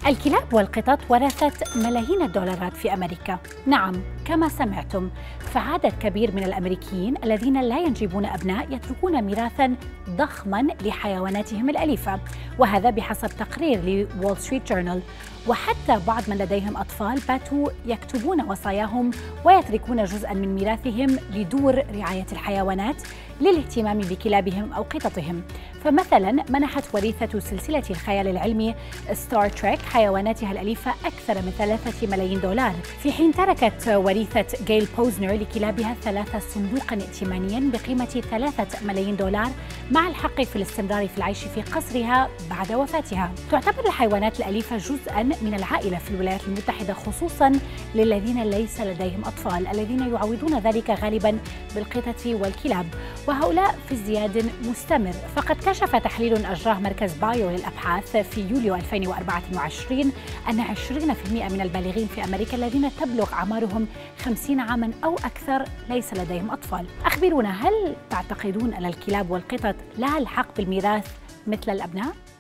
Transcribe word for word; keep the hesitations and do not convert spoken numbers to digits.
الكلاب والقطط ورثت ملايين الدولارات في أمريكا. نعم، كما سمعتم، فعدد كبير من الأمريكيين الذين لا ينجبون أبناء يتركون ميراثاً ضخماً لحيواناتهم الأليفة، وهذا بحسب تقرير لوول ستريت جورنال. وحتى بعض من لديهم أطفال باتوا يكتبون وصاياهم ويتركون جزءاً من ميراثهم لدور رعاية الحيوانات للاهتمام بكلابهم أو قططهم. فمثلاً منحت وريثة سلسلة الخيال العلمي ستار تريك حيواناتها الأليفة أكثر من ثلاثة ملايين دولار، في حين تركت وريثة جيل بوزنر لكلابها ثلاثة صندوقاً ائتمانياً بقيمة ثلاثة ملايين دولار مع الحق في الاستمرار في العيش في قصرها بعد وفاتها. تعتبر الحيوانات الأليفة جزءاً من العائلة في الولايات المتحدة، خصوصاً للذين ليس لديهم أطفال الذين يعوضون ذلك غالباً بالقطط والكلاب، وهؤلاء في ازدياد مستمر. فقد كشف تحليل أجراه مركز بايو للأبحاث في يوليو ألفين وأربعة وعشرين أن عشرين بالمئة من البالغين في أمريكا الذين تبلغ أعمارهم خمسين عاماً أو أكثر ليس لديهم أطفال. أخبرونا، هل تعتقدون أن الكلاب والقطط لها الحق بالميراث مثل الأبناء؟